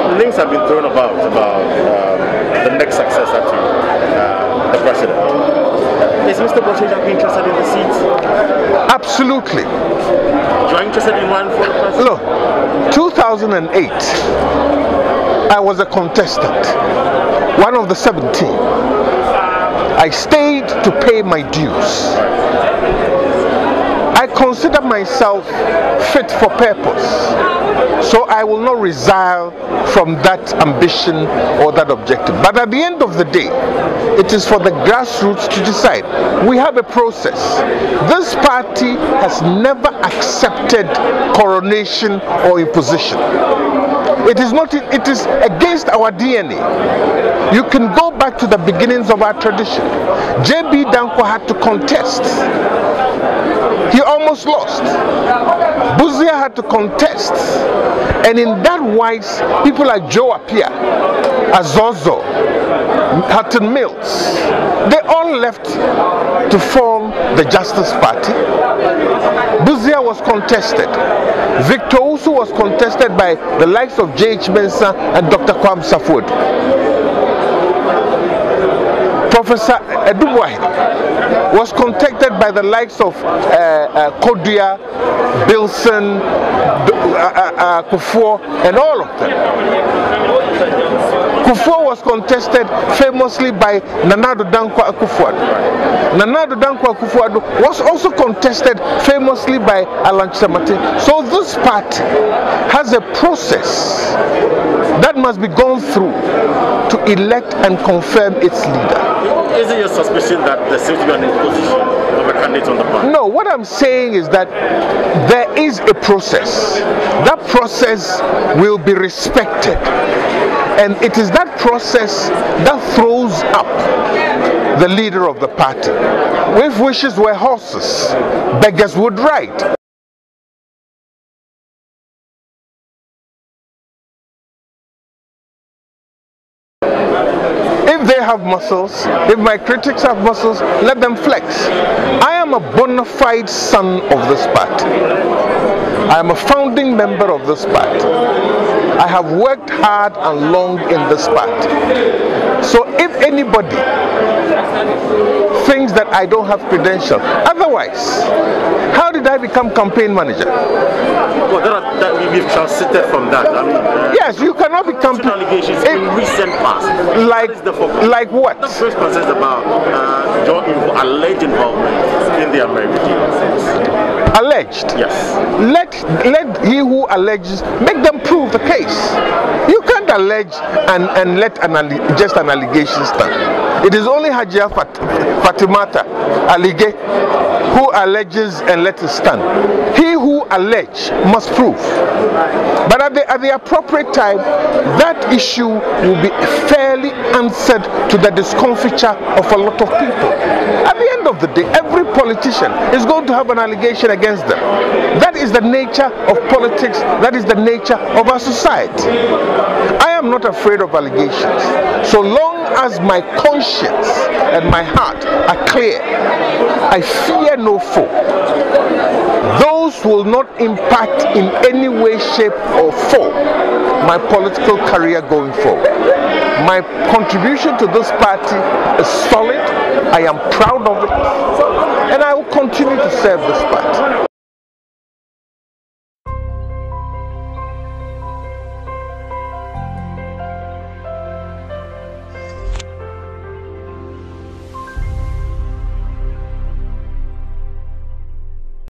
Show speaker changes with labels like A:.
A: Names have been thrown about the next successor to the president. Is Mr. Botchejang interested in the seat?
B: Absolutely.
A: You are interested in one for the president?
B: Look, 2008, I was a contestant, one of the 17. I stayed to pay my dues. I consider myself fit for purpose, so I will not resile from that ambition or that objective. But at the end of the day, it is for the grassroots to decide. We have a process. This party has never accepted coronation or imposition. It is not. It is against our DNA. You can go back to the beginnings of our tradition. J.B. Danko had to contest. He almost lost. Busia had to contest. And in that wise, people like Joe Appiah, Azozo, Hutton Mills, they all left to form the Justice Party. Busia was contested. Victor Usu was contested by the likes of J.H. Mensah and Dr. Kwame Safwadu. Professor Edubuahi was contested by the likes of Kodia, Bilson, Kufuor, and all of them. Kufuor was contested famously by Nana Addo Dankwa Akufo-Addo. Nana Addo Dankwa Akufo-Addo was also contested famously by Alan Kyerematen. So this party has a process that must be gone through to elect and confirm its leader.
A: Is it your suspicion that there seems to be an imposition of a candidate on the party?
B: No, what I'm saying is that there is a process. That process will be respected. And it is that process that throws up the leader of the party. If wishes were horses, beggars would ride. If they have muscles, if my critics have muscles, let them flex. I am a bona fide son of this party. I am a founding member of this party. I have worked hard and long in this party. So if anybody thinks that I don't have credentials, otherwise, how did I become campaign manager?
A: Well, we've transited from that. I mean,
B: yes, you cannot be campaign
A: allegations in recent past.
B: Like what?
A: The first concerns about your alleged involvement in the American deal.
B: Alleged?
A: Yes.
B: Let he who alleges make them prove the case. You can't allege and let just an allegation stand. It is only Hajia Fatimata Alige who alleges and let it stand. He who alleges must prove. But at the appropriate time, that issue will be fairly answered to the discomfiture of a lot of people. At the end of the day, every politician is going to have an allegation against them. That is the nature of politics. That is the nature of our society. I am not afraid of allegations. So long as my conscience and my heart are clear, I fear no foe. Those will not impact in any way, shape or form my political career going forward. My contribution to this party is solid. I am proud of it, and I will continue to serve this party.